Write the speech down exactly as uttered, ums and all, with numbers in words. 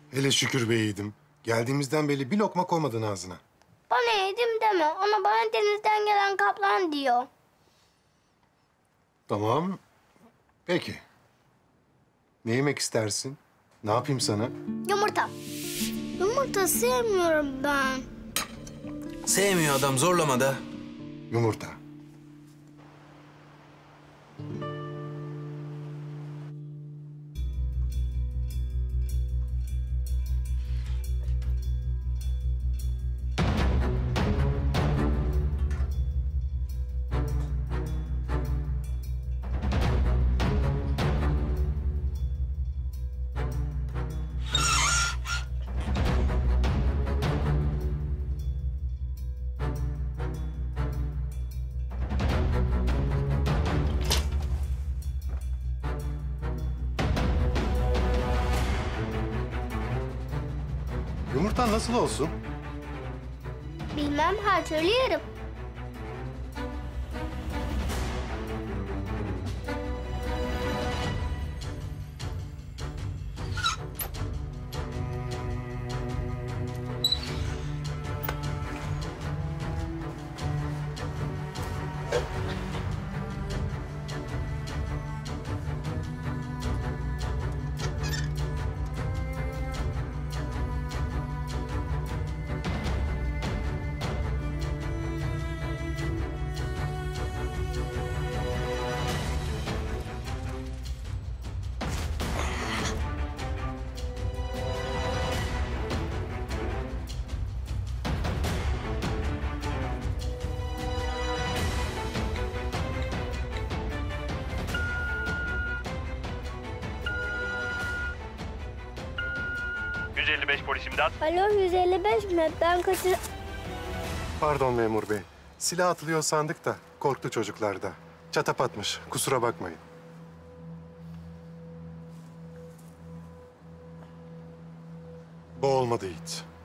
Hele şükür be yiğidim. Geldiğimizden beri bir lokma koymadın ağzına. Bana yedim deme. Ona bana denizden gelen kaplan diyor. Tamam. Peki. Ne yemek istersin? Ne yapayım sana? Yumurta. Yumurta sevmiyorum ben. Sevmiyor adam, zorlama da. Yumurta. Yumurtan nasıl olsun? Bilmem, her türlü yerim. yüz elli beş polis imdat. Alo, yüz elli beş mi? Ben kaçır... Pardon memur bey. Silah atılıyor sandık da korktu çocuklar da. Çatapatmış. Kusura bakmayın. Bu olmadı Yiğit.